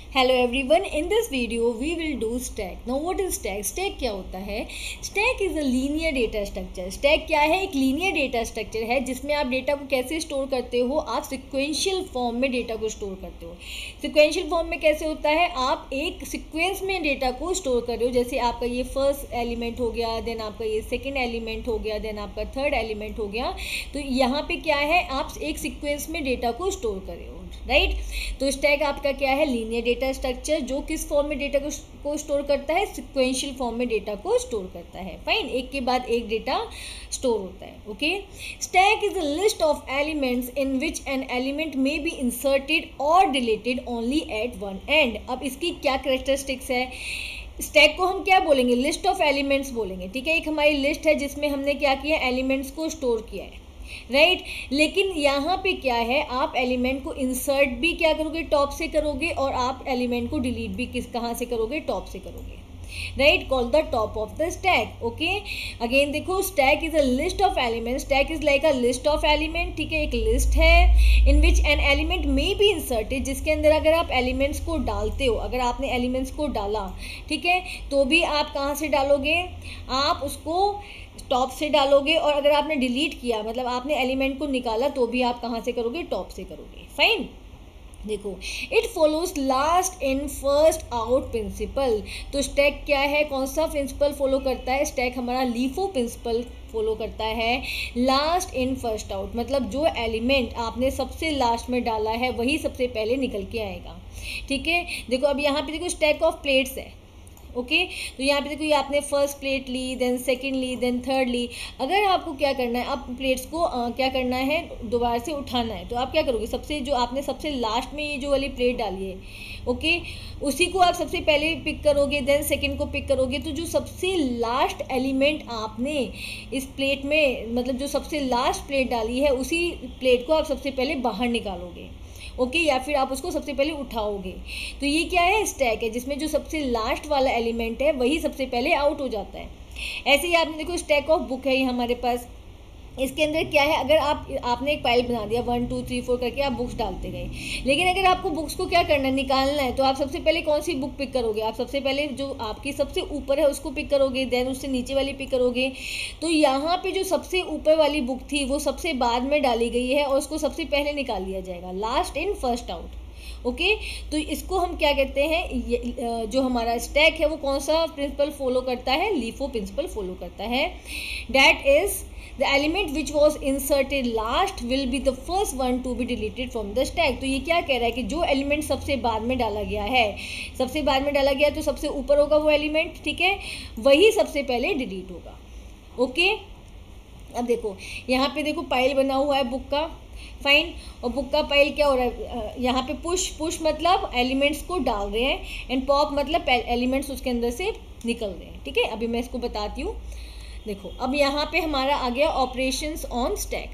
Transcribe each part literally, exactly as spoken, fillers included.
Hello everyone, in this video we will do stack. Now what is stack? Stack क्या होता है? Stack is a linear data structure. Stack क्या है? एक linear data structure है जिसमें आप डेटा को कैसे स्टोर करते हो, आप सिक्वेंशियल फॉर्म में डेटा को स्टोर करते हो। सिक्वेंशियल फॉर्म में कैसे होता है? आप एक सिक्वेंस में डेटा को स्टोर कर रहे हो। जैसे आपका ये फर्स्ट एलिमेंट हो गया, देन आपका ये सेकेंड एलिमेंट हो गया, देन आपका थर्ड एलिमेंट हो गया। तो यहाँ पे क्या है, आप एक सिक्वेंस में डेटा को स्टोर कर रहे हो, राइट right? तो स्टैक आपका क्या है? लीनियर डेटा स्ट्रक्चर जो किस फॉर्म में डेटा को स्टोर करता है? सिक्वेंशियल फॉर्म में डेटा को स्टोर करता है। फाइन, एक के बाद एक डेटा स्टोर होता है। Okay, stack is a list of elements in which an element may be inserted और deleted only at one end. अब इसकी क्या कैरेक्टरिस्टिक्स है? स्टैक को हम क्या बोलेंगे? लिस्ट ऑफ एलिमेंट्स बोलेंगे। ठीक है, एक हमारी लिस्ट है जिसमें हमने क्या किया? एलिमेंट्स को स्टोर किया है, राइट right? लेकिन यहाँ पे क्या है, आप एलिमेंट को इंसर्ट भी क्या करोगे? टॉप से करोगे, और आप एलिमेंट को डिलीट भी किस कहाँ से करोगे? टॉप से करोगे, right? Call the top of the stack. Okay, again देखो, stack is a list of element. Stack is like a list of element. ठीक है, एक लिस्ट है in which an element may be inserted, जिसके अंदर अगर आप एलिमेंट्स को डालते हो, अगर आपने एलिमेंट्स को डाला, ठीक है, तो भी आप कहाँ से डालोगे? आप उसको टॉप से डालोगे, और अगर आपने डिलीट किया, मतलब आपने एलिमेंट को निकाला, तो भी आप कहाँ से करोगे? टॉप से करोगे। फाइन, देखो, it follows last in first out principle. तो स्टैक क्या है? कौन सा प्रिंसिपल फॉलो करता है? स्टैक हमारा लीफो प्रिंसिपल फॉलो करता है। लास्ट इन फर्स्ट आउट, मतलब जो एलिमेंट आपने सबसे लास्ट में डाला है वही सबसे पहले निकल के आएगा। ठीक है, देखो अब यहाँ पे देखो स्टैक ऑफ प्लेट्स है। Okay okay? तो यहाँ पे देखो, ये आपने फर्स्ट प्लेट ली, देन सेकंड ली, देन थर्ड ली। अगर आपको क्या करना है, आप प्लेट्स को आ, क्या करना है, दोबारा से उठाना है, तो आप क्या करोगे? सबसे जो आपने सबसे लास्ट में ये जो वाली प्लेट डाली है, ओके okay? उसी को आप सबसे पहले पिक करोगे, देन सेकंड को पिक करोगे। तो जो सबसे लास्ट एलिमेंट आपने इस प्लेट में, मतलब जो सबसे लास्ट प्लेट डाली है, उसी प्लेट को आप सबसे पहले बाहर निकालोगे। ओके okay, या फिर आप उसको सबसे पहले उठाओगे। तो ये क्या है? स्टैक है, जिसमें जो सबसे लास्ट वाला एलिमेंट है वही सबसे पहले आउट हो जाता है। ऐसे ही आपने देखो, स्टैक ऑफ बुक है ये हमारे पास। इसके अंदर क्या है, अगर आप आपने एक फाइल बना दिया, वन टू थ्री फोर करके आप बुक्स डालते गए, लेकिन अगर आपको बुक्स को क्या करना है? निकालना है, तो आप सबसे पहले कौन सी बुक पिक करोगे? आप सबसे पहले जो आपकी सबसे ऊपर है उसको पिक करोगे, देन उससे नीचे वाली पिक करोगे। तो यहाँ पे जो सबसे ऊपर वाली बुक थी वो सबसे बाद में डाली गई है, और उसको सबसे पहले निकाल लिया जाएगा। Last in first out. Okay okay? तो इसको हम क्या कहते हैं? जो हमारा स्टैक है वो कौन सा प्रिंसिपल फॉलो करता है? लीफो प्रिंसिपल फॉलो करता है। That is the element which was inserted last will be the first one to be deleted from the stack. तो ये क्या कह रहा है कि जो एलिमेंट सबसे बाद में डाला गया है, सबसे बाद में डाला गया तो सबसे ऊपर होगा वो एलिमेंट, ठीक है, वही सबसे पहले डिलीट होगा। Okay okay? अब देखो, यहाँ पे देखो पाइल बना हुआ है बुक का। फाइन, और बुक का पाइल क्या हो रहा है? यहाँ पे पुश पुश मतलब एलिमेंट्स को डाल रहे हैं, एंड पॉप मतलब एलिमेंट्स उसके अंदर से निकल रहे हैं। ठीक है, अभी मैं इसको बताती हूँ। देखो, अब यहाँ पे हमारा आ गया ऑपरेशंस ऑन स्टैक,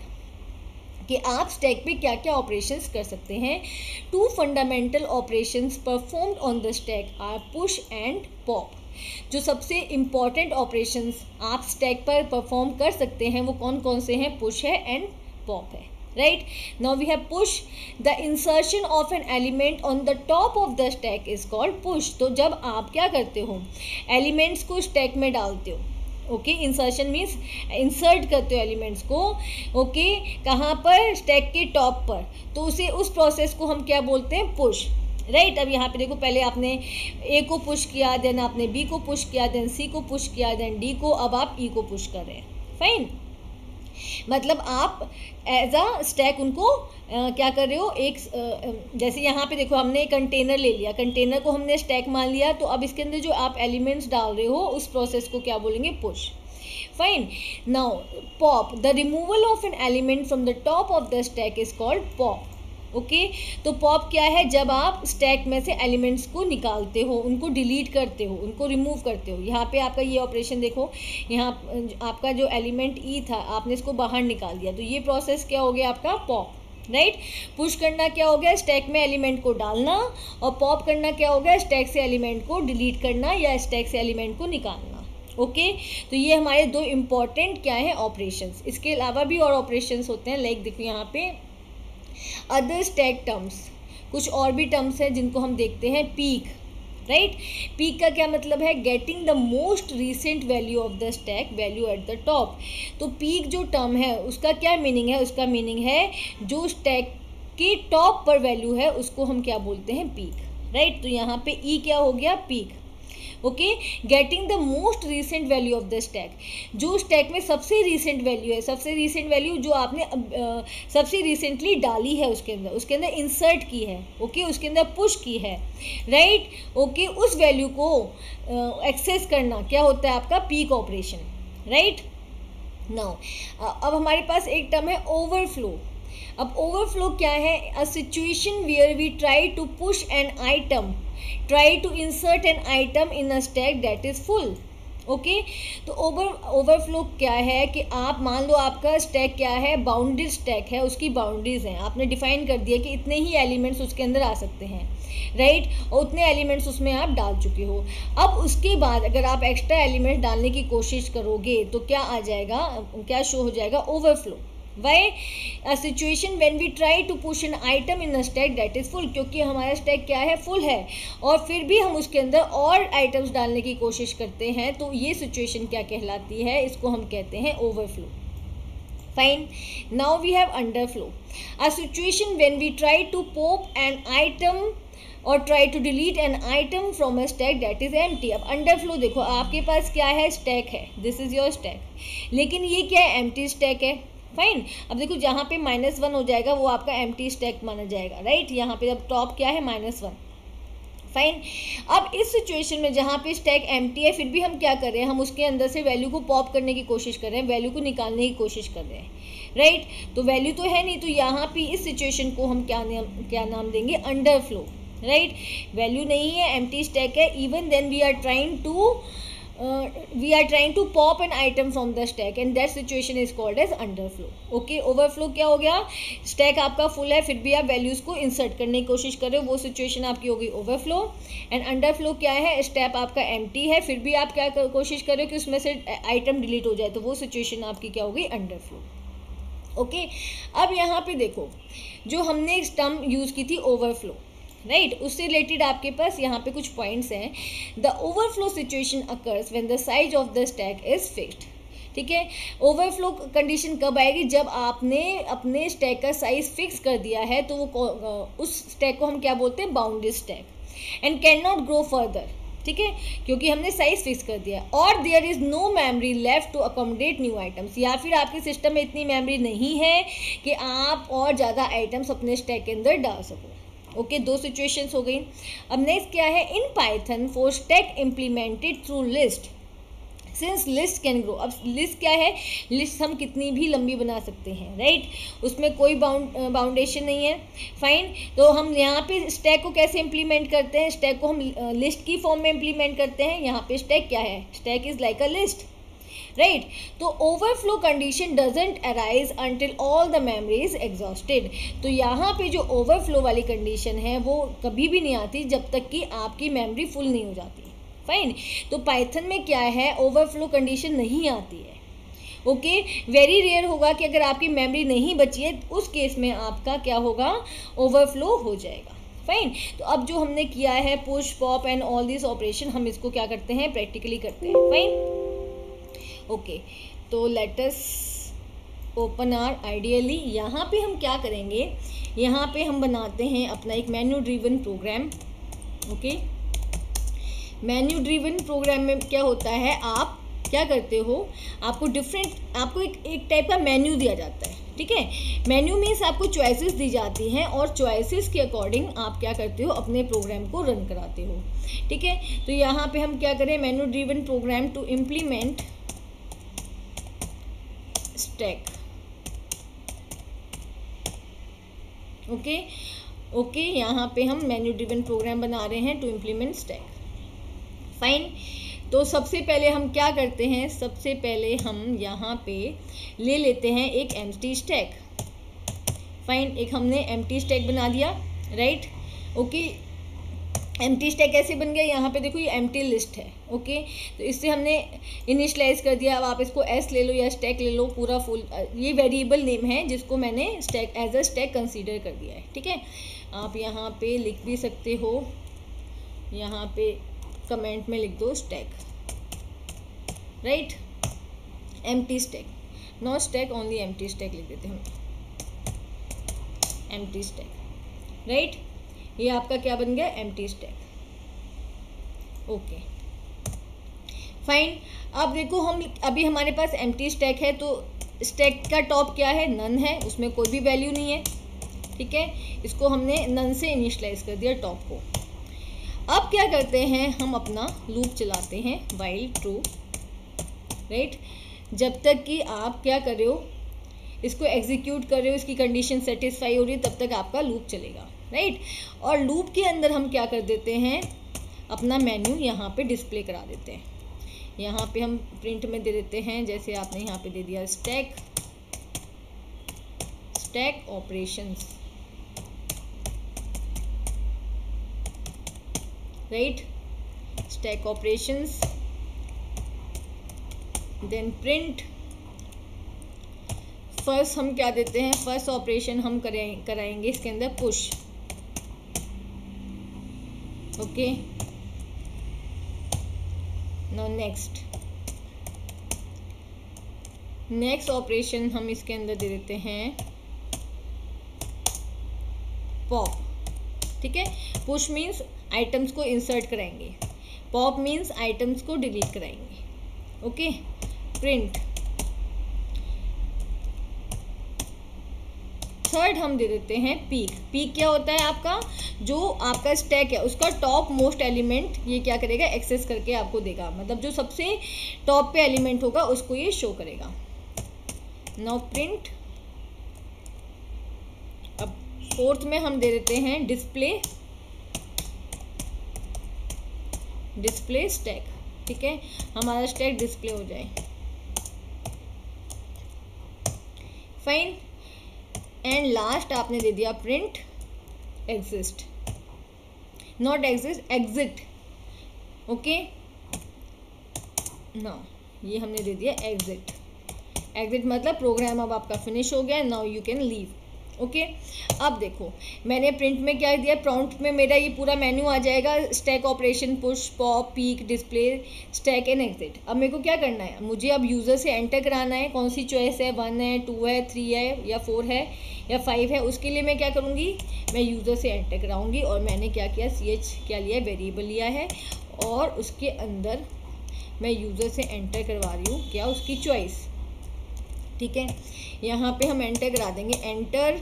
कि आप स्टैक पे क्या क्या ऑपरेशंस कर सकते हैं। Two fundamental operations performed on the stack are push and pop. जो सबसे इम्पॉर्टेंट ऑपरेशंस आप स्टैक पर परफॉर्म कर सकते हैं वो कौन कौन से हैं? पुश है एंड पॉप है, right? Now we have push. The insertion of an element on the top of the stack is called push. तो जब आप क्या करते हो? एलिमेंट्स को स्टैक में डालते हो। ओके, इंसर्शन मीन्स इंसर्ट करते हो एलिमेंट्स को। Okay okay? कहाँ पर? स्टैक के टॉप पर। तो उसे उस प्रोसेस को हम क्या बोलते हैं? Push, right right? अब यहाँ पे देखो, पहले आपने ए को पुश किया, देन आपने बी को पुश किया, देन सी को पुश किया, देन डी को, अब आप ई को पुश कर रहे हैं। फाइन, मतलब आप एज अ स्टैक उनको आ, क्या कर रहे हो? एक आ, जैसे यहाँ पे देखो, हमने कंटेनर ले लिया, कंटेनर को हमने स्टैक मान लिया, तो अब इसके अंदर जो आप एलिमेंट्स डाल रहे हो उस प्रोसेस को क्या बोलेंगे? Push. Fine, now pop. The removal of an element from the top of the stack is called pop. Okay okay? तो पॉप क्या है? जब आप स्टैक में से एलिमेंट्स को निकालते हो, उनको डिलीट करते हो, उनको रिमूव करते हो। यहाँ पे आपका ये ऑपरेशन देखो, यहाँ आपका जो एलिमेंट ई था, आपने इसको बाहर निकाल दिया, तो ये प्रोसेस क्या हो गया? आपका पॉप, राइट? पुश करना क्या हो गया? स्टैक में एलिमेंट को डालना, और पॉप करना क्या हो गया? स्टैक से एलिमेंट को डिलीट करना या स्टैक से एलिमेंट को निकालना। Okay okay? तो ये हमारे दो इम्पॉर्टेंट क्या है? ऑपरेशंस। इसके अलावा भी और ऑपरेशंस होते हैं, लाइक देखो यहाँ पे अदर स्टैक टर्म्स। कुछ और भी टर्म्स हैं जिनको हम देखते हैं। पीक, राइट, पीक का क्या मतलब है? Getting the most recent value of the stack value at the top. तो पीक जो टर्म है उसका क्या मीनिंग है? उसका मीनिंग है जो स्टैक की टॉप पर वैल्यू है उसको हम क्या बोलते हैं? Peek, right. तो यहाँ पे ई क्या हो गया? Peek. Okay, getting the most recent value of the stack, जो स्टैक में सबसे रिसेंट वैल्यू है, सबसे रिसेंट वैल्यू जो आपने uh, सबसे रिसेंटली डाली है उसके अंदर, उसके अंदर इंसर्ट की है, ओके okay? उसके अंदर पुश की है, राइट, ओके, उस वैल्यू को एक्सेस uh, करना क्या होता है? आपका पीक ऑपरेशन, राइट। नाउ अब हमारे पास एक टर्म है ओवरफ्लो। अब ओवरफ्लो क्या है? A situation where we try to push an item, try to insert an item in a stack that is full. Okay, तो ओवर ओवरफ्लो क्या है कि आप मान लो आपका स्टैक क्या है? बाउंडेड स्टैक है, उसकी बाउंड्रीज हैं, आपने डिफाइन कर दिया कि इतने ही एलिमेंट्स उसके अंदर आ सकते हैं, राइट, और उतने एलिमेंट्स उसमें आप डाल चुके हो। अब उसके बाद अगर आप एक्स्ट्रा एलिमेंट्स डालने की कोशिश करोगे तो क्या आ जाएगा? क्या शो हो जाएगा? Overflow. Why? A situation when we try to push an item in a stack that is full, क्योंकि हमारा स्टैक क्या है? फुल है, और फिर भी हम उसके अंदर और आइटम्स डालने की कोशिश करते हैं, तो ये सिचुएशन क्या कहलाती है? इसको हम कहते हैं overflow. Fine, now we have underflow, a situation when we try to pop an item और try to delete an item from a stack that is empty. अब अंडरफ्लो देखो, आपके पास क्या है? स्टैक है, दिस इज योर स्टैक, लेकिन ये क्या है? एम्प्टी स्टैक है। फाइन, अब देखो जहाँ पे माइनस वन हो जाएगा वो आपका एम्प्टी स्टैक माना जाएगा, राइट। यहाँ पे अब टॉप क्या है? Minus one. फाइन, अब इस सिचुएशन में जहाँ पे स्टैक एम्प्टी है फिर भी हम क्या कर रहे हैं? हम उसके अंदर से वैल्यू को पॉप करने की कोशिश कर रहे हैं, वैल्यू को निकालने की कोशिश कर रहे हैं, राइट। तो वैल्यू तो है नहीं, तो यहाँ पे इस सिचुएशन को हम क्या नाम क्या नाम देंगे? Underflow, right. वैल्यू नहीं है, एम्प्टी स्टैक है, even then we are trying to we are trying to pop an item from the stack and that situation is called as underflow. Okay, overflow क्या हो गया? स्टैक आपका full है फिर भी आप वैल्यूज को इंसर्ट करने की कोशिश कर रहे हो, वो सिचुएशन आपकी होगी ओवरफ्लो। एंड अंडरफ्लो क्या है? स्टैक आपका एम्प्टी है फिर भी आप क्या कर, कोशिश कर रहे हो कि उसमें से आइटम डिलीट हो जाए, तो वो सिचुएशन आपकी क्या होगी? अंडरफ्लो। ओके, अब यहाँ पे देखो जो हमने एक टर्म यूज़ की थी ओवरफ्लो, राइट right? उससे रिलेटेड आपके पास यहाँ पे कुछ पॉइंट्स हैं। The overflow situation occurs when the size of the stack is fixed. ठीक है, ओवरफ्लो कंडीशन कब आएगी? जब आपने अपने स्टैक का साइज फिक्स कर दिया है, तो वो उस स्टैक को हम क्या बोलते हैं? Bounded stack. And can not grow further, ठीक है, क्योंकि हमने साइज फिक्स कर दिया। और there is no memory left to accommodate new items, या फिर आपके सिस्टम में इतनी मेमोरी नहीं है कि आप और ज़्यादा आइटम्स अपने स्टैक के अंदर डाल सको। ओके okay, दो सिचुएशंस हो गई। अब नेक्स्ट क्या है? In Python for stack implemented through list since list can grow. अब लिस्ट क्या है? लिस्ट हम कितनी भी लंबी बना सकते हैं, राइट, उसमें कोई बाउंड बाउंडेशन नहीं है। फाइन, तो हम यहाँ पे स्टैक को कैसे इम्प्लीमेंट करते हैं? स्टैक को हम लिस्ट की फॉर्म में इम्प्लीमेंट करते हैं। यहाँ पे स्टैक क्या है? Stack is like a list, right right? तो overflow condition doesn't arise until all the memory is exhausted. तो यहाँ पे जो ओवरफ्लो वाली कंडीशन है वो कभी भी नहीं आती जब तक कि आपकी मेमोरी फुल नहीं हो जाती। फाइन, तो पाइथन में क्या है? ओवरफ्लो कंडीशन नहीं आती है। ओके, वेरी रेयर होगा कि अगर आपकी मेमोरी नहीं बची है उस केस में आपका क्या होगा? ओवरफ्लो हो जाएगा। फाइन, तो अब जो हमने किया है push pop and all this operation, हम इसको क्या करते हैं? प्रैक्टिकली करते हैं। फाइन, ओके okay, तो let us open our ideally. यहाँ पे हम क्या करेंगे? यहाँ पे हम बनाते हैं अपना एक menu driven program. Okay, menu driven program में क्या होता है? आप क्या करते हो? आपको डिफरेंट आपको एक एक टाइप का मेन्यू दिया जाता है, ठीक है। मेन्यू मीन्स आपको चॉइसेस दी जाती हैं और चॉइसेस के अकॉर्डिंग आप क्या करते हो? अपने प्रोग्राम को रन कराते हो, ठीक है। तो यहाँ पे हम क्या करें? Menu driven program to implement stack. Okay okay, यहाँ पे हम मेन्यू ड्रिवन प्रोग्राम बना रहे हैं टू इम्प्लीमेंट स्टैक। फाइन, तो सबसे पहले हम क्या करते हैं? सबसे पहले हम यहाँ पे ले लेते हैं एक एम्प्टी स्टैक। फाइन, एक हमने एम्प्टी स्टैक बना दिया, राइट। ओके, एम्प्टी स्टैक कैसे बन गया? यहाँ पे देखो ये एम्प्टी लिस्ट है। ओके, तो इससे हमने इनिशियलाइज कर दिया। अब आप इसको एस ले लो या स्टैक ले लो, पूरा फुल, ये वेरिएबल नेम है जिसको मैंने stack as a stack consider कर दिया है, ठीक है। आप यहाँ पे लिख भी सकते हो, यहाँ पे कमेंट में लिख दो stack, right, empty stack, not stack only empty stack लिख देते हैं हम, एम्प्टी स्टैक, राइट। ये आपका क्या बन गया, एम्प्टी स्टैक, ओके फाइन। अब देखो हम अभी हमारे पास एम्प्टी स्टैक है, तो स्टैक का टॉप क्या है, नन है, उसमें कोई भी वैल्यू नहीं है, ठीक है। इसको हमने नन से इनिशियलाइज कर दिया टॉप को। अब क्या करते हैं, हम अपना लूप चलाते हैं वाइल ट्रू, राइट, जब तक कि आप क्या कर रहे हो, इसको एग्जीक्यूट कर रहे हो, इसकी कंडीशन सेटिस्फाई हो रही है, तब तक आपका लूप चलेगा, राइट। और लूप के अंदर हम क्या कर देते हैं, अपना मेन्यू यहाँ पे डिस्प्ले करा देते हैं। यहाँ पे हम प्रिंट में दे देते हैं, जैसे आपने यहाँ पे दे दिया stack, stack operations, right, stack operations, then print. First हम क्या देते हैं, फर्स्ट ऑपरेशन हम करें कराएंगे इसके अंदर push, okay. Now next, next operation हम इसके अंदर दे देते हैं पॉप, ठीक है। पुश मीन्स आइटम्स को इंसर्ट कराएंगे, पॉप मीन्स आइटम्स को डिलीट कराएंगे, ओके। प्रिंट, थर्ड हम दे देते हैं पीक। पीक क्या होता है, आपका जो आपका स्टैक है उसका टॉप मोस्ट एलिमेंट ये क्या करेगा, एक्सेस करके आपको देगा, मतलब जो सबसे टॉप पे एलिमेंट होगा उसको ये शो करेगा। Now print. अब फोर्थ में हम दे देते हैं डिस्प्ले, डिस्प्ले स्टैक, ठीक है, हमारा स्टैक डिस्प्ले हो जाए, फाइन। एंड लास्ट आपने दे दिया print exist, not exist, exit, okay. Now ये हमने दे दिया एग्जिट, एग्जिट मतलब प्रोग्राम अब आपका फिनिश हो गया, now you can leave, okay. अब देखो मैंने प्रिंट में क्या दिया, प्रॉम्प्ट में मेरा ये पूरा मेन्यू आ जाएगा, stack operation, push, pop, peek, display, stack and exit. अब मेरे को क्या करना है, मुझे अब यूज़र से एंटर कराना है कौन सी चॉइस है, वन है, टू है, थ्री है या फोर है या फाइव है। उसके लिए मैं क्या करूँगी, मैं यूज़र से एंटर कराऊँगी, और मैंने क्या किया, सी एच क्या लिया, वेरिएबल लिया है, और उसके अंदर मैं यूज़र से एंटर करवा रही हूँ क्या, उसकी चॉइस, ठीक है। यहाँ पे हम एंटर करा देंगे, enter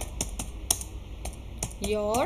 your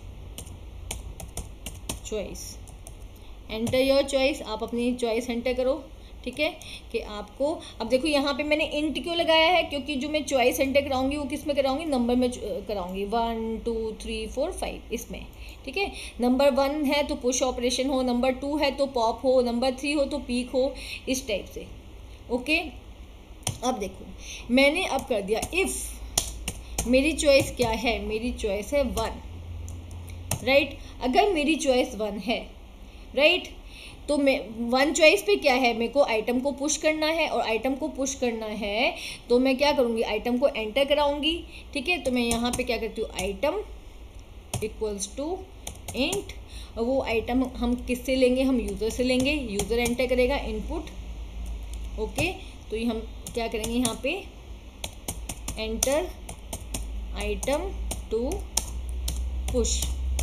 choice, enter your choice, आप अपनी चॉइस एंटर करो, ठीक है। कि आपको अब देखो यहाँ पे मैंने इंट क्यों लगाया है, क्योंकि जो मैं चॉइस एंटर कराऊंगी वो किस में कराऊंगी, नंबर में कराऊंगी, one two three four five इसमें, ठीक है। नंबर वन है तो पुश ऑपरेशन हो, नंबर टू है तो पॉप हो, नंबर थ्री हो तो पीक हो, इस टाइप से, ओके। अब देखो मैंने अब कर दिया, इफ़ मेरी चॉइस क्या है, मेरी चॉइस है वन, राइट। अगर मेरी चॉइस वन है, राइट, तो मैं वन चॉइस पे क्या है, मेरे को आइटम को पुश करना है, और आइटम को पुश करना है तो मैं क्या करूँगी, आइटम को एंटर कराऊंगी, ठीक है। तो मैं यहाँ पे क्या करती हूँ, आइटम इक्वल्स टू इंट, और वो आइटम हम किससे लेंगे, हम यूज़र से लेंगे, यूज़र एंटर करेगा इनपुट, ओके। तो ये हम क्या करेंगे, यहाँ पे एंटर आइटम टू पुश,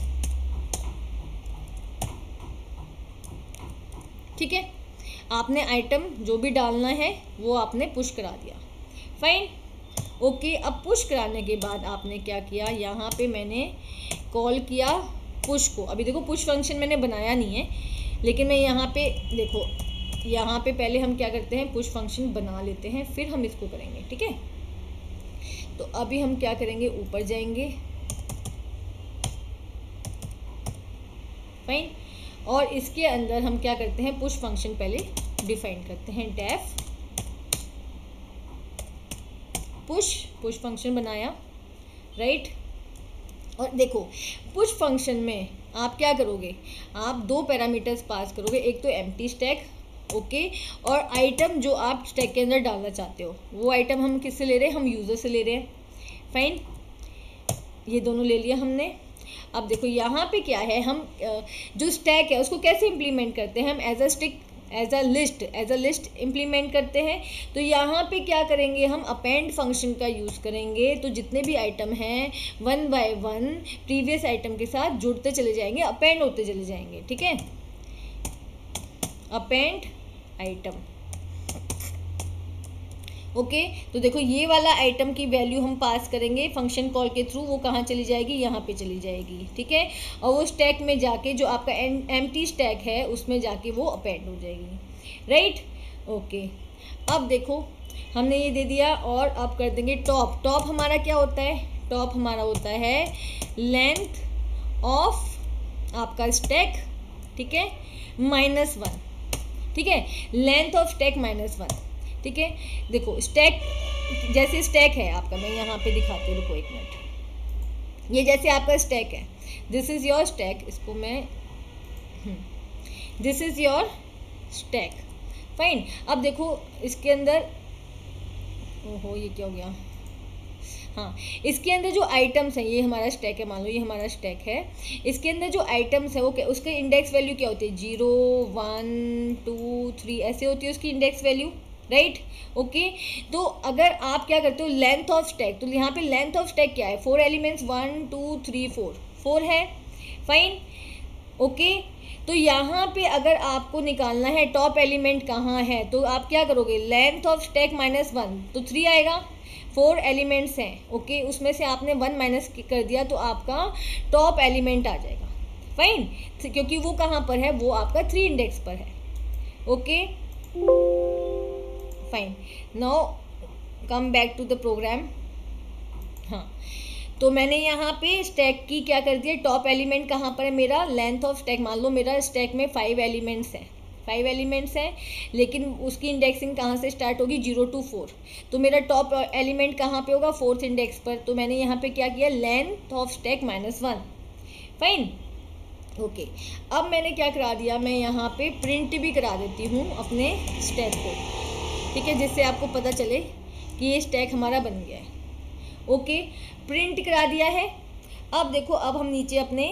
ठीक है। आपने आइटम जो भी डालना है वो आपने पुश करा दिया, फाइन, ओके। अब पुश कराने के बाद आपने क्या किया, यहाँ पे मैंने कॉल किया पुश को। अभी देखो पुश फंक्शन मैंने बनाया नहीं है, लेकिन मैं यहाँ पे देखो, यहाँ पे पहले हम क्या करते हैं, पुश फंक्शन बना लेते हैं, फिर हम इसको करेंगे, ठीक है। तो अभी हम क्या करेंगे, ऊपर जाएंगे, फाइन, और इसके अंदर हम क्या करते हैं, पुश फंक्शन पहले डिफाइन करते हैं, डेफ पुश, पुश फंक्शन बनाया, राइट। और देखो पुश फंक्शन में आप क्या करोगे, आप दो पैरामीटर्स पास करोगे, एक तो एम्प्टी स्टैक, ओके, और आइटम जो आप स्टैक के अंदर डालना चाहते हो, वो आइटम हम किससे ले रहे हैं, हम यूज़र से ले रहे हैं, फाइन, ये दोनों ले लिया हमने। अब देखो यहाँ पे क्या है, हम जो स्टैक है उसको कैसे इम्प्लीमेंट करते हैं, हम as a stick as a list as a list implement करते हैं। तो यहाँ पे क्या करेंगे, हम अपेंड फंक्शन का यूज़ करेंगे। तो जितने भी आइटम हैं one by one previous item के साथ जुड़ते चले जाएंगे, अपेंड होते चले जाएंगे। ठीक है, अपेंड आइटम। ओके okay, तो देखो ये वाला आइटम की वैल्यू हम पास करेंगे फंक्शन कॉल के थ्रू, वो कहाँ चली जाएगी, यहाँ पे चली जाएगी। ठीक है, और वो स्टैक में जाके जो आपका एम्प्टी स्टैक है उसमें जाके वो अपेंड हो जाएगी। Right, okay. अब देखो हमने ये दे दिया, और अब कर देंगे टॉप। टॉप हमारा क्या होता है, टॉप हमारा होता है लेंथ ऑफ आपका स्टैक, ठीक है, माइनस वन। ठीक है, length of stack minus one. ठीक है, देखो स्टैक जैसे स्टैक है आपका, मैं यहाँ पे दिखाती हूँ, रुको एक मिनट। ये जैसे आपका स्टैक है, दिस इज़ योर स्टैक, इसको मैं this is your stack, fine. अब देखो इसके अंदर, ओहो ये क्या हो गया, हाँ, इसके अंदर जो आइटम्स हैं, ये हमारा स्टैक है, मान लो ये हमारा स्टैक है। इसके अंदर जो आइटम्स है वो क्या, उसके इंडेक्स वैल्यू क्या होती है, जीरो वन टू थ्री ऐसे होती है उसकी इंडेक्स वैल्यू। Right, okay. तो अगर आप क्या करते हो, लेंथ ऑफ स्टैक, तो यहाँ पे लेंथ ऑफ स्टैक क्या है, four elements, one two three four, four है, फाइन, ओके। तो यहाँ पे अगर आपको निकालना है टॉप एलिमेंट कहाँ है, तो आप क्या करोगे, length of stack minus one, तो थ्री आएगा। फोर एलिमेंट्स हैं, ओके, उसमें से आपने वन माइनस कर दिया तो आपका टॉप एलिमेंट आ जाएगा, फाइन, क्योंकि वो कहाँ पर है, वो आपका थ्री इंडेक्स पर है। Okay, fine. Now come back to the program. हाँ, तो मैंने यहाँ पे स्टैक की क्या कर दिया, टॉप एलिमेंट कहाँ पर है मेरा, लेंथ ऑफ स्टैक, मान लो मेरा स्टैक में फाइव एलिमेंट्स हैं, फाइव एलिमेंट्स हैं, लेकिन उसकी इंडेक्सिंग कहाँ से स्टार्ट होगी, जीरो टू फोर। तो मेरा टॉप एलिमेंट कहाँ पे होगा, फोर्थ इंडेक्स पर। तो मैंने यहाँ पे क्या किया, length of stack minus one, fine, okay. अब मैंने क्या करा दिया, मैं यहाँ पे प्रिंट भी करा देती हूँ अपने स्टैक को, ठीक है, जिससे आपको पता चले कि ये स्टैक हमारा बन गया है। ओके, प्रिंट करा दिया है। अब देखो, अब हम नीचे अपने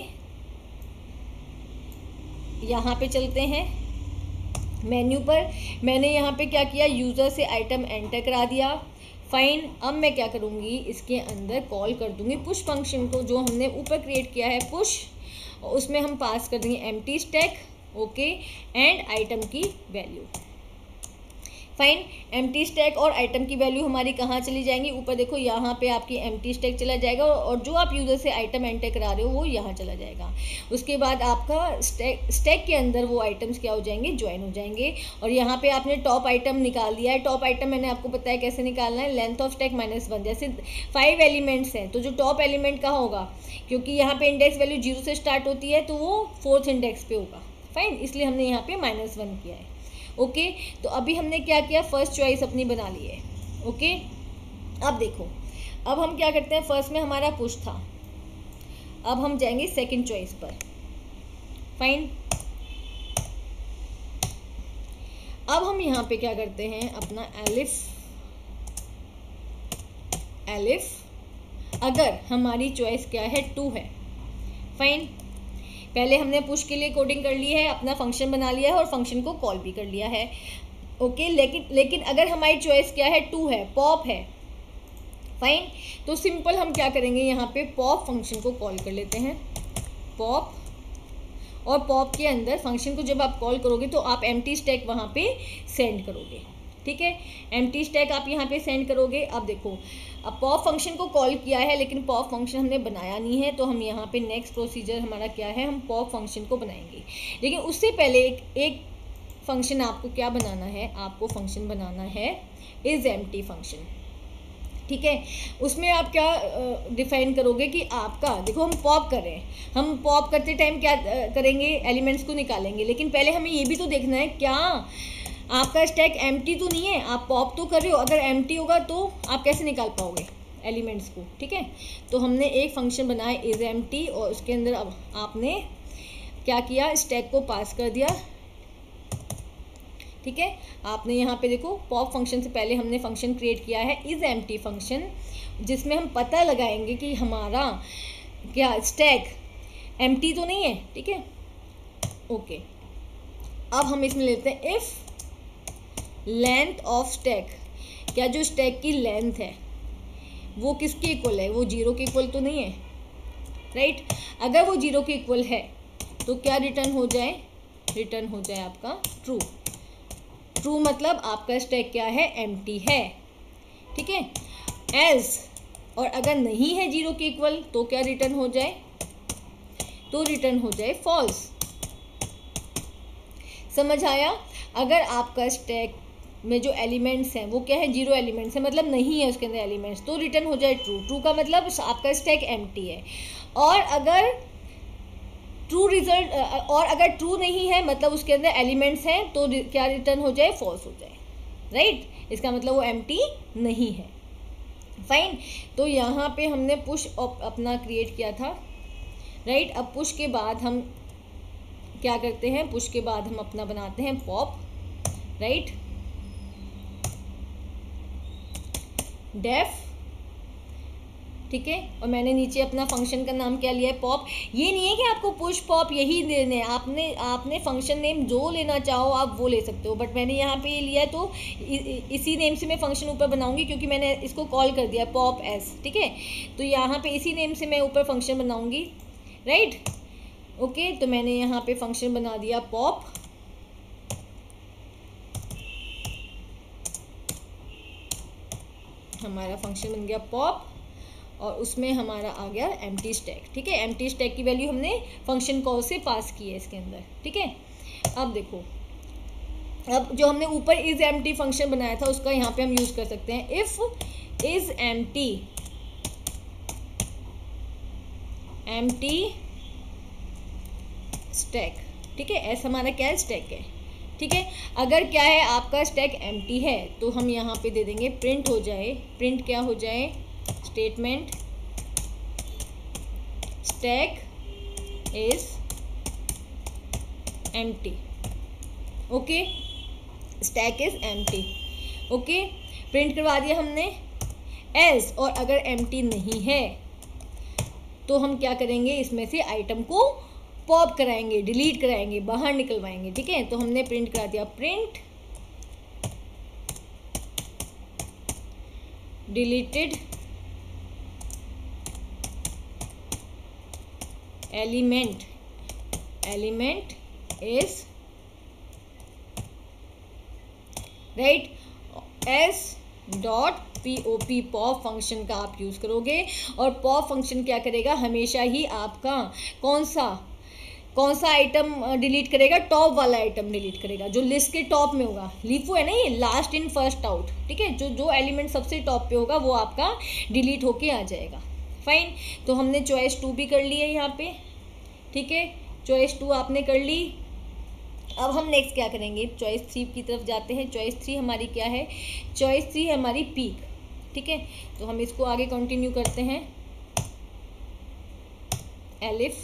यहाँ पे चलते हैं मेन्यू पर। मैंने यहाँ पे क्या किया, यूज़र से आइटम एंटर करा दिया, फाइन। अब मैं क्या करूँगी, इसके अंदर कॉल कर दूँगी पुश फंक्शन को, जो हमने ऊपर क्रिएट किया है पुश, उसमें हम पास कर देंगे empty stack, okay, and item की वैल्यू, फाइन। एम्प्टी स्टैक और आइटम की वैल्यू हमारी कहाँ चली जाएंगी, ऊपर देखो यहाँ पे आपकी एम्प्टी स्टैक चला जाएगा, और जो आप यूज़र से आइटम एंटर करा रहे हो वो यहाँ चला जाएगा। उसके बाद आपका स्टैक स्टैक के अंदर वो आइटम्स क्या हो जाएंगे, ज्वाइन हो जाएंगे। और यहाँ पे आपने टॉप आइटम निकाल दिया है। टॉप आइटम मैंने आपको बताया कैसे निकालना है, length of stack minus one. जैसे फाइव एलिमेंट्स हैं तो जो टॉप एलिमेंट कहाँ होगा, क्योंकि यहाँ पे इंडेक्स वैल्यू जीरो से स्टार्ट होती है तो वो फोर्थ इंडेक्स पे होगा, फाइन, इसलिए हमने यहाँ पे माइनस वन किया है। ओके, तो अभी हमने क्या किया, फर्स्ट चॉइस अपनी बना ली है। ओके, अब देखो, अब हम क्या करते हैं, फर्स्ट में हमारा पुश था, अब हम जाएंगे सेकंड चॉइस पर, फाइन। अब हम यहाँ पे क्या करते हैं, अपना एलिफ एलिफ अगर हमारी चॉइस क्या है, टू है, फाइन। पहले हमने पुश के लिए कोडिंग कर ली है, अपना फंक्शन बना लिया है और फंक्शन को कॉल भी कर लिया है, ओके। लेकिन लेकिन अगर हमारी चॉइस क्या है, टू है, पॉप है, फाइन, तो सिंपल हम क्या करेंगे, यहाँ पे पॉप फंक्शन को कॉल कर लेते हैं, पॉप। और पॉप के अंदर फंक्शन को जब आप कॉल करोगे तो आप एम्प्टी स्टैक वहाँ पे सेंड करोगे, ठीक है, एम्प्टी स्टैक आप यहाँ पे सेंड करोगे। अब देखो, अब पॉप फंक्शन को कॉल किया है लेकिन पॉप फंक्शन हमने बनाया नहीं है, तो हम यहाँ पे नेक्स्ट प्रोसीजर हमारा क्या है, हम पॉप फंक्शन को बनाएंगे। लेकिन उससे पहले एक एक फंक्शन आपको क्या बनाना है, आपको फंक्शन बनाना है इज एम्प्टी फंक्शन, ठीक है। उसमें आप क्या डिफाइन करोगे कि आपका, देखो हम पॉप कर रहे हैं, हम पॉप करते टाइम क्या करेंगे, एलिमेंट्स को निकालेंगे, लेकिन पहले हमें ये भी तो देखना है क्या आपका स्टैक एम्प्टी तो नहीं है, आप पॉप तो कर रहे हो। अगर एम्प्टी होगा तो आप कैसे निकाल पाओगे एलिमेंट्स को, ठीक है। तो हमने एक फंक्शन बनाया इज एम्प्टी, और उसके अंदर अब आपने क्या किया, स्टैक को पास कर दिया, ठीक है। आपने यहाँ पे देखो, पॉप फंक्शन से पहले हमने फंक्शन क्रिएट किया है इज एम्प्टी फंक्शन, जिसमें हम पता लगाएंगे कि हमारा क्या स्टैक एम्प्टी तो नहीं है, ठीक है। ओके, अब हम इसमें लेते हैं इफ लेंथ ऑफ स्टैक, क्या जो स्टैक की लेंथ है वो किसके इक्वल है, वो जीरो के इक्वल तो नहीं है, राइट। अगर वो जीरो के इक्वल है तो क्या रिटर्न हो जाए, रिटर्न हो जाए आपका ट्रू। ट्रू मतलब आपका स्टैक क्या है, एम्प्टी है, ठीक है। एल्स, और अगर नहीं है जीरो के इक्वल तो क्या रिटर्न हो जाए, तो रिटर्न हो जाए फॉल्स। समझ आया। अगर आपका स्टैक में जो एलिमेंट्स हैं वो क्या है, जीरो एलिमेंट्स है, मतलब नहीं है उसके अंदर एलिमेंट्स, तो रिटर्न हो जाए ट्रू। ट्रू का मतलब आपका स्टैक एम्प्टी है। और अगर ट्रू रिजल्ट, और अगर ट्रू नहीं है मतलब उसके अंदर एलिमेंट्स हैं, तो क्या रिटर्न हो जाए, फॉल्स हो जाए, राइट। इसका मतलब वो एम्प्टी नहीं है। फाइन। तो यहाँ पे हमने पुश अपना क्रिएट किया था, राइट। अब पुश के बाद हम क्या करते हैं, पुश के बाद हम अपना बनाते हैं पॉप, राइट। डेफ, ठीक है। और मैंने नीचे अपना फंक्शन का नाम क्या लिया है, पॉप। ये नहीं है कि आपको पुश पॉप यही देने हैं, आपने आपने फंक्शन नेम जो लेना चाहो आप वो ले सकते हो, बट मैंने यहाँ पे ये लिया है तो इसी नेम से मैं फंक्शन ऊपर बनाऊंगी, क्योंकि मैंने इसको कॉल कर दिया पॉप एस, ठीक है। तो यहाँ पे इसी नेम से मैं ऊपर फंक्शन बनाऊंगी, राइट। ओके, तो मैंने यहाँ पे फंक्शन बना दिया पॉप, हमारा फंक्शन बन गया पॉप, और उसमें हमारा आ गया एम्प्टी स्टैक, ठीक है। एम्प्टी स्टैक की वैल्यू हमने फंक्शन कॉल से पास की है इसके अंदर, ठीक है। अब देखो, अब जो हमने ऊपर इज एम्प्टी फंक्शन बनाया था उसका यहाँ पे हम यूज कर सकते हैं, if is empty, empty stack, ठीक है। एस हमारा क्या है, स्टैक है, ठीक है। अगर क्या है आपका स्टैक एम्प्टी है तो हम यहाँ पे दे देंगे प्रिंट हो जाए, प्रिंट क्या हो जाए, statement stack is empty, okay. Stack is empty, okay, print करवा दिया हमने। एल्स, और अगर एम्प्टी नहीं है तो हम क्या करेंगे, इसमें से आइटम को पॉप कराएंगे, डिलीट कराएंगे, बाहर निकलवाएंगे, ठीक है। तो हमने प्रिंट करा दिया print deleted element, element is, right. S dot P O P pop function का आप यूज़ करोगे, और पॉप फंक्शन क्या करेगा, हमेशा ही आपका कौन सा कौन सा आइटम डिलीट करेगा, टॉप वाला आइटम डिलीट करेगा जो लिस्ट के टॉप में होगा। लीफो है ना ये, लास्ट इन फर्स्ट आउट, ठीक है। जो जो एलिमेंट सबसे टॉप पे होगा वो आपका डिलीट होके आ जाएगा। फाइन। तो हमने चॉइस टू भी कर ली है यहाँ पे, ठीक है। चॉइस टू आपने कर ली। अब हम नेक्स्ट क्या करेंगे, चॉइस थ्री की तरफ जाते हैं। चॉइस थ्री हमारी क्या है, चॉइस थ्री हमारी पीक, ठीक है। तो हम इसको आगे कंटिन्यू करते हैं। एलिफ,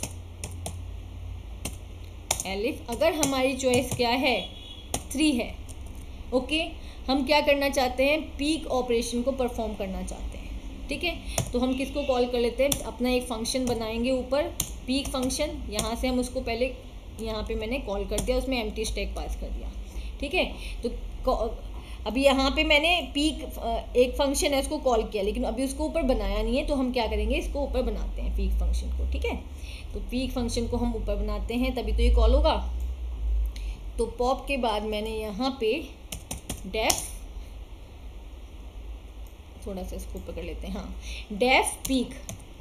एलिफ अगर हमारी चॉइस क्या है, थ्री है, ओके। हम क्या करना चाहते हैं, पीक ऑपरेशन को परफॉर्म करना चाहते हैं, ठीक है। तो हम किसको कॉल कर लेते हैं, अपना एक फंक्शन बनाएंगे ऊपर, पीक फंक्शन। यहाँ से हम उसको पहले, यहाँ पे मैंने कॉल कर दिया, उसमें एम्प्टी स्टैक पास कर दिया, ठीक है। तो अभी यहाँ पे मैंने पीक एक फंक्शन है उसको कॉल किया, लेकिन अभी उसको ऊपर बनाया नहीं है, तो हम क्या करेंगे, इसको ऊपर बनाते हैं पीक फंक्शन को, ठीक है। तो पीक फंक्शन को हम ऊपर बनाते हैं, तभी तो ये कॉल होगा। तो पॉप के बाद मैंने यहाँ पे डेफ, थोड़ा सा इसको ऊपर कर लेते हैं, हाँ, डेफ पीक,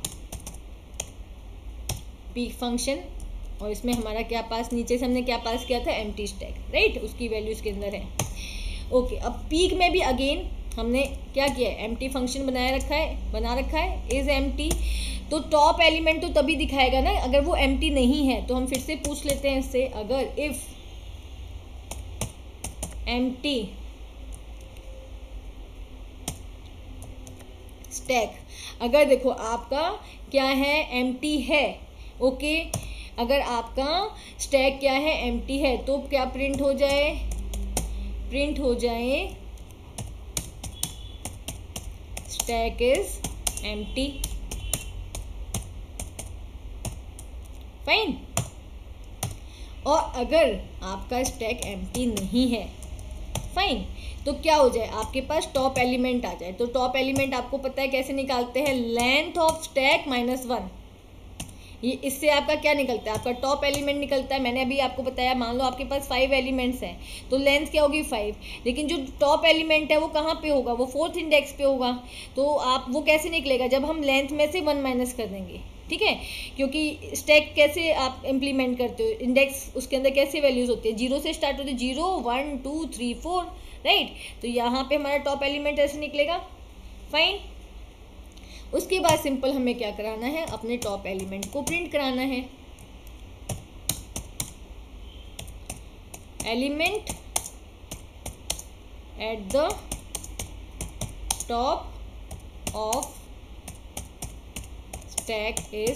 पीक फंक्शन, और इसमें हमारा क्या पास, नीचे से हमने क्या पास किया था, एम्प्टी स्टैक, राइट। उसकी वैल्यू इसके अंदर है, ओके। अब पीक में भी अगेन हमने क्या किया है, एम्प्टी फंक्शन बनाया रखा है, बना रखा है, इज एम्प्टी। तो टॉप एलिमेंट तो तभी दिखाएगा ना अगर वो एम्प्टी नहीं है। तो हम फिर से पूछ लेते हैं इससे, अगर इफ एम्प्टी स्टैक, अगर देखो आपका क्या है, एम्प्टी है, ओके। अगर आपका स्टैक क्या है, एम्प्टी है, तो क्या प्रिंट हो जाए, प्रिंट हो जाए स्टैक इज एम्प्टी, फाइन। और अगर आपका स्टैक एम्प्टी नहीं है, फाइन, तो क्या हो जाए, आपके पास टॉप एलिमेंट आ जाए। तो टॉप एलिमेंट आपको पता है कैसे निकालते हैं, length of stack minus one. ये इससे आपका क्या निकलता है, आपका टॉप एलिमेंट निकलता है। मैंने अभी आपको बताया, मान लो आपके पास फाइव एलिमेंट्स हैं तो लेंथ क्या होगी फाइव, लेकिन जो टॉप एलिमेंट है वो कहाँ पे होगा, वो फोर्थ इंडेक्स पे होगा। तो आप वो कैसे निकलेगा, जब हम लेंथ में से वन माइनस कर देंगे, ठीक है। क्योंकि स्टैक कैसे आप इम्प्लीमेंट करते हो, इंडेक्स उसके अंदर कैसे वैल्यूज होती है, जीरो से स्टार्ट होती है, zero one two three four, right. तो यहाँ पे हमारा टॉप एलिमेंट ऐसे निकलेगा, फाइन। उसके बाद सिंपल हमें क्या कराना है, अपने टॉप एलिमेंट को प्रिंट कराना है। Element at the top of stack is,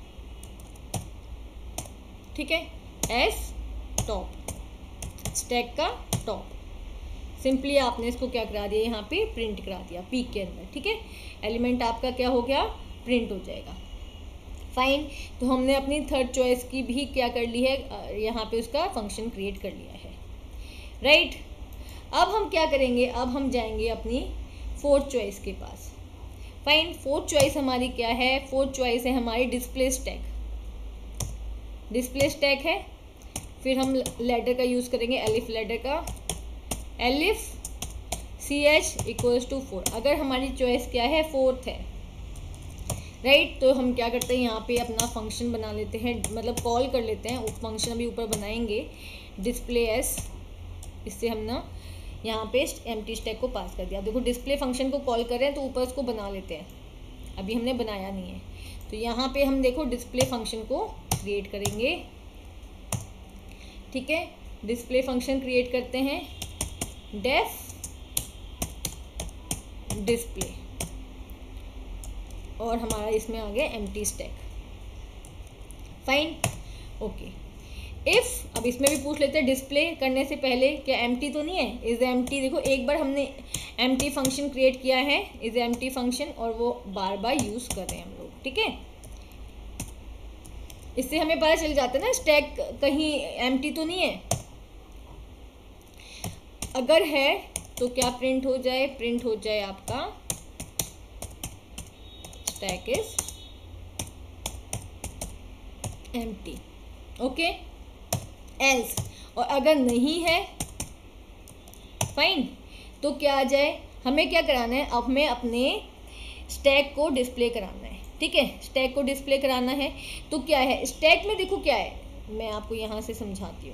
ठीक है, एस टॉप, स्टैक का टॉप। सिंपली आपने इसको क्या करा दिया, यहाँ पे प्रिंट करा दिया पीक के अंदर, ठीक है। एलिमेंट आपका क्या हो गया, प्रिंट हो जाएगा, फाइन। तो हमने अपनी थर्ड चॉइस की भी क्या कर ली है, यहाँ पे उसका फंक्शन क्रिएट कर लिया है, राइट। अब हम क्या करेंगे, अब हम जाएंगे अपनी फोर्थ चॉइस के पास, फाइन। फोर्थ चॉइस हमारी क्या है, फोर्थ चॉइस है हमारी डिस्प्ले स्टैक। डिस्प्ले स्टैक है, फिर हम लेटर का यूज़ करेंगे, एलिफ लेटर का, elif C H equals to four. अगर हमारी चॉइस क्या है, फोर्थ है, राइट। तो हम क्या करते हैं, यहाँ पे अपना फंक्शन बना लेते हैं, मतलब कॉल कर लेते हैं, फंक्शन अभी ऊपर बनाएंगे, डिस्प्ले एस। इससे हम ना यहाँ पे एम्प्टी स्टैक को पास कर दिया। देखो डिस्प्ले फंक्शन को कॉल कर रहे हैं तो ऊपर उसको बना लेते हैं, अभी हमने बनाया नहीं है। तो यहाँ पे हम देखो डिस्प्ले फंक्शन को क्रिएट करेंगे, ठीक है। डिस्प्ले फंक्शन क्रिएट करते हैं, डेफ डिस्प्ले, और हमारा इसमें आ गया empty stack, fine, okay. If अब इसमें भी पूछ लेते हैं डिस्प्ले करने से पहले क्या एम्प्टी तो नहीं है, इज एम्प्टी। देखो एक बार हमने एम्प्टी फंक्शन क्रिएट किया है, इज एम्प्टी फंक्शन, और वो बार बार यूज कर रहे हैं हम लोग, ठीक है। इससे हमें पता चल जाता है ना स्टैक कहीं एम्प्टी तो नहीं है। अगर है तो क्या प्रिंट हो जाए, प्रिंट हो जाए आपका stack is empty, okay. Else, और अगर नहीं है, फाइन, तो क्या आ जाए, हमें क्या कराना है, अब हमें अपने स्टैक को डिस्प्ले कराना है, ठीक है। स्टैक को डिस्प्ले कराना है तो क्या है, स्टैक में देखो क्या है, मैं आपको यहाँ से समझाती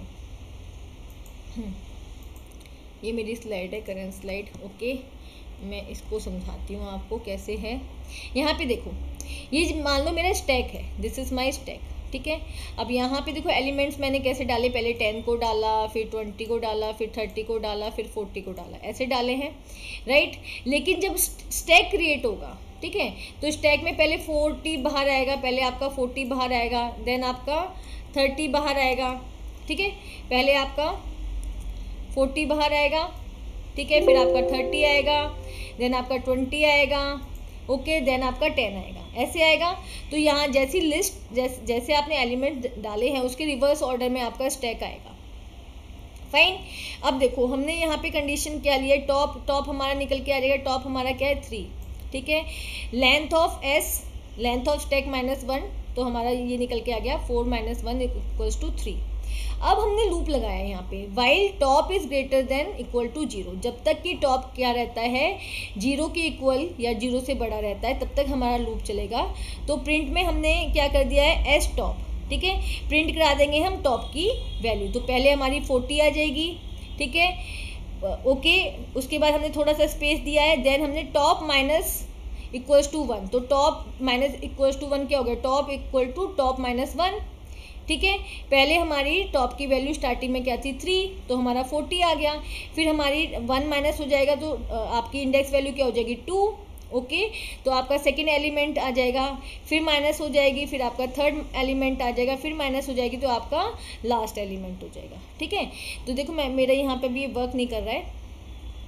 हूँ। ये मेरी स्लाइड है, करंट स्लाइड, ओके। मैं इसको समझाती हूँ आपको कैसे है। यहाँ पे देखो, ये मान लो मेरा स्टैक है, दिस इज़ माय स्टैक, ठीक है। अब यहाँ पे देखो एलिमेंट्स मैंने कैसे डाले, पहले टेन को डाला, फिर ट्वेंटी को डाला, फिर थर्टी को डाला, फिर फोर्टी को डाला, ऐसे डाले हैं, राइट। लेकिन जब स्टैक क्रिएट होगा, ठीक है, तो स्टैक में पहले फोर्टी बाहर आएगा, पहले आपका फोर्टी बाहर आएगा, देन आपका थर्टी बाहर आएगा, ठीक है। पहले आपका फोर्टी बाहर आएगा, ठीक है, फिर आपका थर्टी आएगा, देन आपका ट्वेंटी आएगा, ओके, देन आपका टेन आएगा, ऐसे आएगा। तो यहाँ जैसी लिस्ट जैसे जैसे आपने एलिमेंट डाले हैं उसके रिवर्स ऑर्डर में आपका स्टैक आएगा, फाइन। अब देखो हमने यहाँ पे कंडीशन क्या लिया, टॉप टॉप हमारा निकल के आ जाएगा, टॉप हमारा क्या है, थ्री, ठीक है। Length of S, length of stack minus one, तो हमारा ये निकल के आ गया four minus one equals to three. अब हमने लूप लगाया यहाँ पे, while top is greater than equal to zero, जब तक कि टॉप क्या रहता है, जीरो के इक्वल या जीरो से बड़ा रहता है, तब तक हमारा लूप चलेगा। तो प्रिंट में हमने क्या कर दिया है, एस टॉप, ठीक है, प्रिंट करा देंगे हम टॉप की वैल्यू। तो पहले हमारी फोर्टी आ जाएगी, ठीक है, ओके। उसके बाद हमने थोड़ा सा स्पेस दिया है, देन हमने top minus equals to one, तो top minus equals to one क्या हो गया, top equal to top minus one, ठीक है। पहले हमारी टॉप की वैल्यू स्टार्टिंग में क्या थी, थ्री, तो हमारा फोर्टी आ गया, फिर हमारी वन माइनस हो जाएगा तो आपकी इंडेक्स वैल्यू क्या हो जाएगी, टू, ओके। तो आपका सेकंड एलिमेंट आ जाएगा, फिर माइनस हो जाएगी, फिर आपका थर्ड एलिमेंट आ जाएगा, फिर माइनस हो जाएगी, तो आपका लास्ट एलिमेंट हो जाएगा, ठीक है। तो देखो मैं मेरा यहाँ पे भी वर्क नहीं कर रहा है,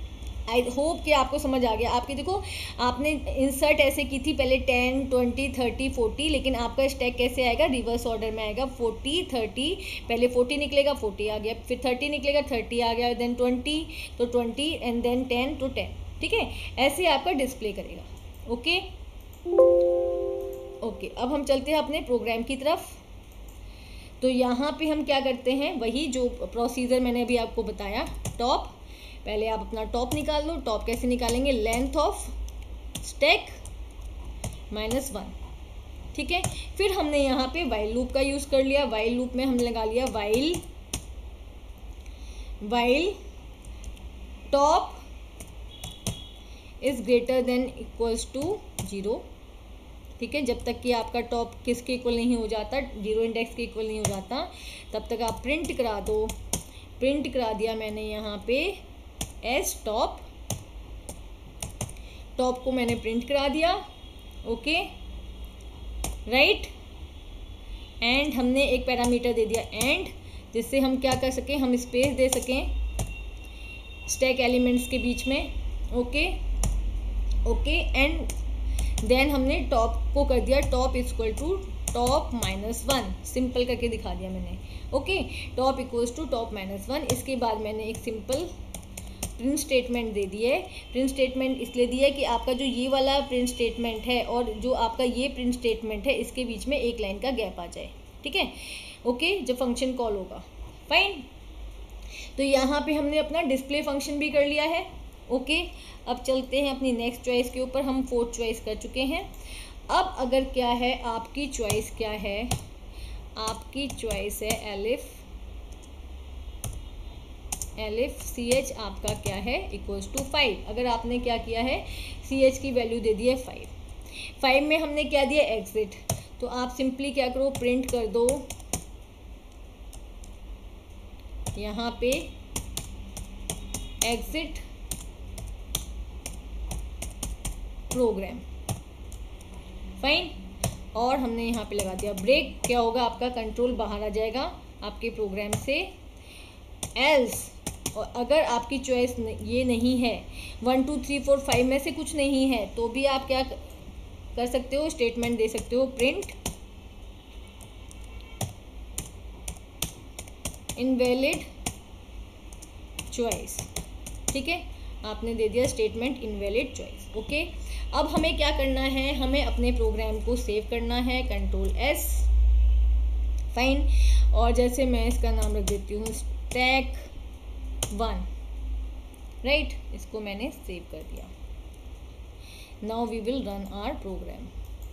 आई होप कि आपको समझ आ गया। आपकी देखो आपने इंसर्ट ऐसे की थी पहले टेन ट्वेंटी थर्टी फोर्टी, लेकिन आपका स्टैक कैसे आएगा, रिवर्स ऑर्डर में आएगा। फोर्टी थर्टी, पहले फोर्टी निकलेगा, फोर्टी आ गया, फिर थर्टी निकलेगा, थर्टी आ गया, देन ट्वेंटी तो ट्वेंटी एंड देन टेन तो टेन। ठीक है, ऐसे आपका डिस्प्ले करेगा। ओके ओके अब हम चलते हैं अपने प्रोग्राम की तरफ। तो यहाँ पे हम क्या करते हैं, वही जो प्रोसीजर मैंने अभी आपको बताया। टॉप, पहले आप अपना टॉप निकाल लो। टॉप कैसे निकालेंगे, length of stack minus one. ठीक है, फिर हमने यहाँ पे वाइल लूप का यूज़ कर लिया। वाइल लूप में हमने लगा लिया while while top is greater than equals to zero. ठीक है, जब तक कि आपका टॉप किसके इक्वल नहीं हो जाता, जीरो इंडेक्स के इक्वल नहीं हो जाता, तब तक आप प्रिंट करा दो। प्रिंट करा दिया मैंने यहाँ पे एस टॉप, टॉप को मैंने प्रिंट करा दिया। ओके राइट, एंड हमने एक पैरामीटर दे दिया एंड, जिससे हम क्या कर सकें, हम स्पेस दे सकें स्टैक एलिमेंट्स के बीच में। ओके ओके एंड देन हमने टॉप को कर दिया top equal to top minus one, simple करके दिखा दिया मैंने। Okay, top equals to top minus one. इसके बाद मैंने एक सिंपल प्रिंट स्टेटमेंट दे दिए। प्रिंट स्टेटमेंट इसलिए दिया कि आपका जो ये वाला प्रिंट स्टेटमेंट है और जो आपका ये प्रिंट स्टेटमेंट है, इसके बीच में एक लाइन का गैप आ जाए। ठीक है, ओके, जब फंक्शन कॉल होगा। फाइन, तो यहाँ पे हमने अपना डिस्प्ले फंक्शन भी कर लिया है। ओके, अब चलते हैं अपनी नेक्स्ट चॉइस के ऊपर। हम फोर्थ चॉइस कर चुके हैं। अब अगर क्या है, आपकी चॉइस क्या है, आपकी चॉइस है एलिफ एलिफ सी एच आपका क्या है, इक्वल्स टू फाइव। अगर आपने क्या किया है, सी एच की वैल्यू दे दी है फाइव। फाइव में हमने क्या दिया, एग्जिट। तो आप सिंपली क्या करो, प्रिंट कर दो यहाँ पे एग्जिट प्रोग्राम। फाइन, और हमने यहाँ पे लगा दिया ब्रेक। क्या होगा, आपका कंट्रोल बाहर आ जाएगा आपके प्रोग्राम से। एल्स, और अगर आपकी चॉइस ये नहीं है, one two three four five में से कुछ नहीं है, तो भी आप क्या कर सकते हो, स्टेटमेंट दे सकते हो प्रिंट इनवैलिड चॉइस। ठीक है, आपने दे दिया स्टेटमेंट इनवैलिड चॉइस। ओके, अब हमें क्या करना है, हमें अपने प्रोग्राम को सेव करना है, कंट्रोल एस। फाइन, और जैसे मैं इसका नाम रख देती हूँ स्टैक वन। राइट, इसको मैंने सेव कर दिया। Now we will run our program.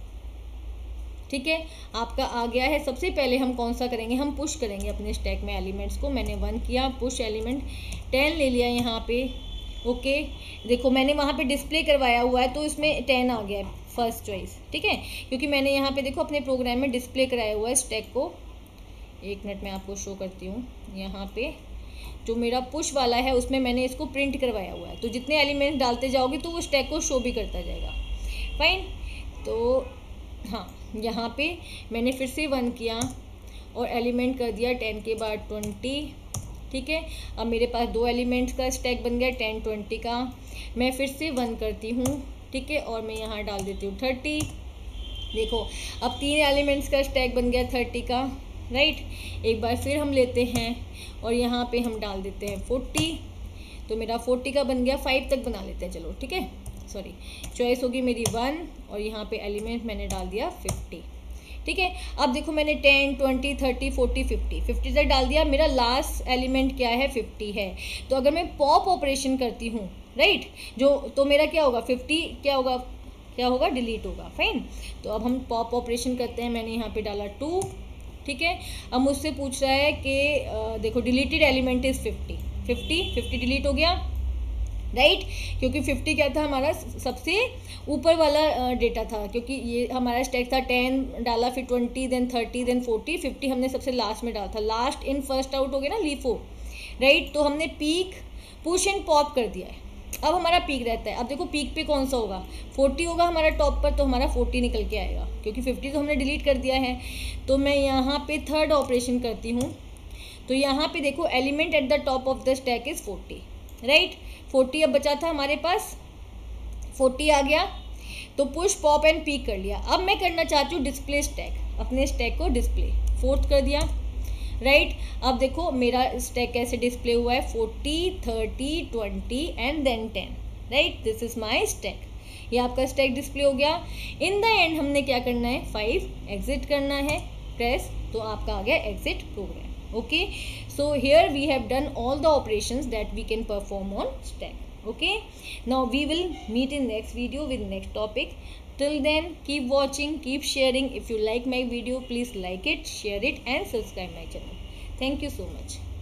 ठीक है, आपका आ गया है। सबसे पहले हम कौन सा करेंगे, हम पुश करेंगे अपने स्टैक में एलिमेंट्स को। मैंने वन किया, पुश एलिमेंट टेन ले लिया यहाँ पे। ओके, देखो मैंने वहाँ पे डिस्प्ले करवाया हुआ है, तो इसमें टेन आ गया है फर्स्ट चॉइस। ठीक है, क्योंकि मैंने यहाँ पे देखो अपने प्रोग्राम में डिस्प्ले कराया हुआ है स्टैक को। एक मिनट में आपको शो करती हूँ। यहाँ पे जो मेरा पुश वाला है, उसमें मैंने इसको प्रिंट करवाया हुआ है। तो जितने एलिमेंट डालते जाओगे तो वो स्टैक को शो भी करता जाएगा। फाइन, तो हाँ, यहाँ पे मैंने फिर से वन किया और एलिमेंट कर दिया टेन के बाद ट्वेंटी। ठीक है, अब मेरे पास दो एलिमेंट्स का स्टैक बन गया, टेन ट्वेंटी का। मैं फिर से वन करती हूँ। ठीक है, और मैं यहाँ डाल देती हूँ थर्टी। देखो अब तीन एलिमेंट्स का स्टैक बन गया थर्टी का। राइट, एक बार फिर हम लेते हैं और यहाँ पे हम डाल देते हैं फोर्टी। तो मेरा फोर्टी का बन गया, फाइव तक बना लेते हैं। चलो ठीक है, सॉरी, चॉइस होगी मेरी वन और यहाँ पे एलिमेंट मैंने डाल दिया फिफ्टी। ठीक है, अब देखो मैंने ten twenty thirty forty fifty fifty तक डाल दिया। मेरा लास्ट एलिमेंट क्या है, फिफ्टी है। तो अगर मैं पॉप ऑपरेशन करती हूँ, राइट, जो तो मेरा क्या होगा, फिफ्टी क्या होगा, क्या होगा, डिलीट होगा। फाइन, तो अब हम पॉप ऑपरेशन करते हैं। मैंने यहाँ पे डाला टू। ठीक है, अब मुझसे पूछ रहा है कि देखो deleted element is fifty. Fifty fifty delete हो गया। Right right? क्योंकि फिफ्टी क्या था, हमारा सबसे ऊपर वाला डेटा था, क्योंकि ये हमारा स्टैक था। टेन डाला, फिर twenty, then thirty, then forty, fifty हमने सबसे लास्ट में डाला था। लास्ट इन फर्स्ट आउट हो गया ना, लीफो। राइट, तो हमने पीक पुश एंड पॉप कर दिया है। अब हमारा पीक रहता है। अब देखो पीक पे कौन सा होगा, फोर्टी होगा हमारा टॉप पर, तो हमारा फोर्टी निकल के आएगा, क्योंकि फिफ्टी तो हमने डिलीट कर दिया है। तो मैं यहाँ पे थर्ड ऑपरेशन करती हूँ। तो यहाँ पे देखो element at the top of the stack is forty. Right. Forty अब बचा था हमारे पास, फोर्टी आ गया, तो पुश पॉप एंड पीक कर लिया। अब मैं करना चाहती हूँ डिस्प्ले स्टैक, अपने स्टैक को डिस्प्ले, फोर्थ कर दिया, राइट। अब देखो मेरा स्टैक कैसे डिस्प्ले हुआ है, forty, thirty, twenty and then ten, right. This is my stack, ये आपका स्टैक डिस्प्ले हो गया। इन द एंड हमने क्या करना है, फाइव एग्जिट करना है, प्रेस, तो आपका आ गया exit program. Okay, so here we have done all the operations that we can perform on stack. Okay, now we will meet in next video with next topic. Till then, keep watching, keep sharing. If you like my video, please like it, share it and subscribe my channel. Thank you so much.